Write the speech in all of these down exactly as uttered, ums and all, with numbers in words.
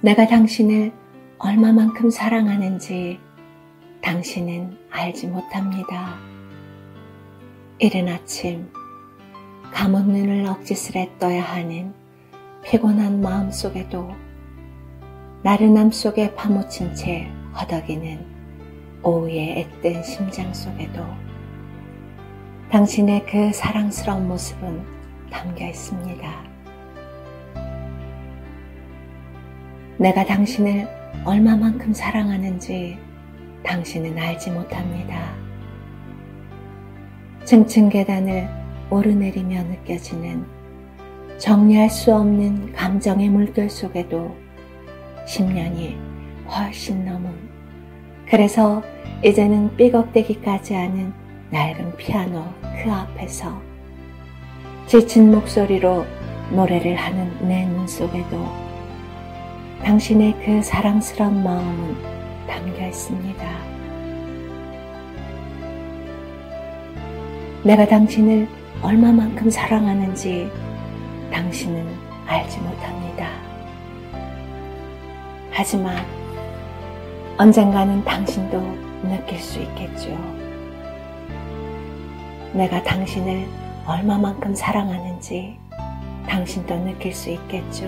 내가 당신을 얼마만큼 사랑하는지 당신은 알지 못합니다. 이른 아침 감은 눈을 억지스레 떠야 하는 피곤한 마음 속에도 나른함 속에 파묻힌 채 허덕이는 오후의 애뜬 심장 속에도 당신의 그 사랑스러운 모습은 담겨 있습니다. 내가 당신을 얼마만큼 사랑하는지 당신은 알지 못합니다. 층층 계단을 오르내리며 느껴지는 정리할 수 없는 감정의 물결 속에도 십 년이 훨씬 넘은, 그래서 이제는 삐걱대기까지 하는 낡은 피아노 그 앞에서 지친 목소리로 노래를 하는 내 눈 속에도 당신의 그 사랑스러운 마음은 담겨 있습니다. 내가 당신을 얼마만큼 사랑하는지 당신은 알지 못합니다. 하지만 언젠가는 당신도 느낄 수 있겠죠. 내가 당신을 얼마만큼 사랑하는지 당신도 느낄 수 있겠죠.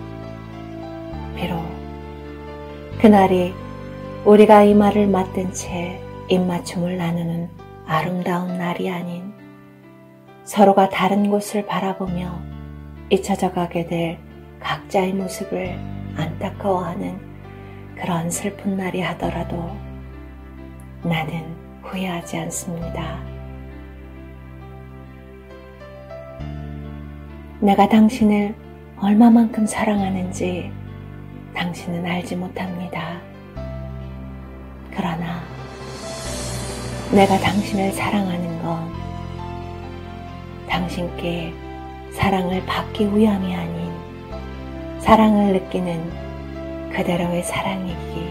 비록 그날이 우리가 이마를 맞댄 채 입맞춤을 나누는 아름다운 날이 아닌 서로가 다른 곳을 바라보며 잊혀져 가게 될 각자의 모습을 안타까워하는 그런 슬픈 날이 하더라도 나는 후회하지 않습니다. 내가 당신을 얼마만큼 사랑하는지 당신은 알지 못합니다. 그러나 내가 당신을 사랑하는 건 당신께 사랑을 받기 위함이 아닌 사랑을 느끼는 그대로의 사랑이기에